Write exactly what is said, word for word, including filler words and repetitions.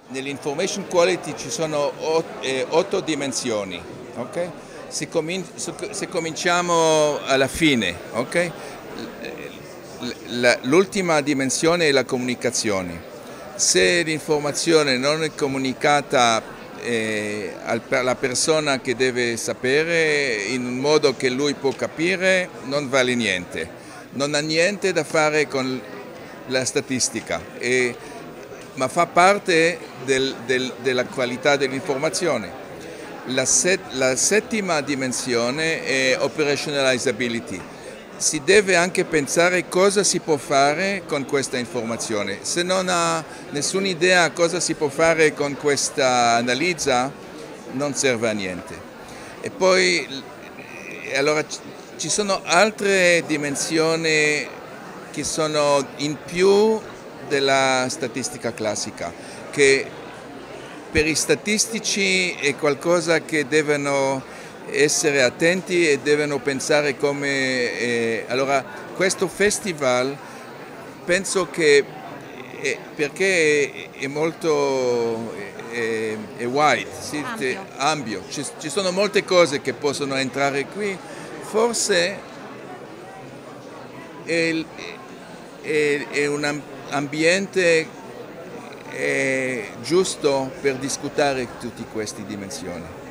Nell'information quality ci sono otto dimensioni, okay? se, comin se cominciamo alla fine, okay? L'ultima dimensione è la comunicazione. Se l'informazione non è comunicata eh, alla persona che deve sapere in un modo che lui può capire, non vale niente. Non ha niente da fare con la statistica, e, ma fa parte del, del, della qualità dell'informazione. La, set, la settima dimensione è operationalizability. Si deve anche pensare cosa si può fare con questa informazione. Se non ha nessuna idea cosa si può fare con questa analizza, non serve a niente. E poi allora, ci sono altre dimensioni che sono in più della statistica classica, che per i statistici è qualcosa che devono essere attenti e devono pensare come... Eh, allora, questo festival penso che è, perché è, è molto è, è wide, sì, ampio, ampio. Ci, ci sono molte cose che possono entrare qui, forse è, è, è un ambiente è giusto per discutere tutte queste dimensioni.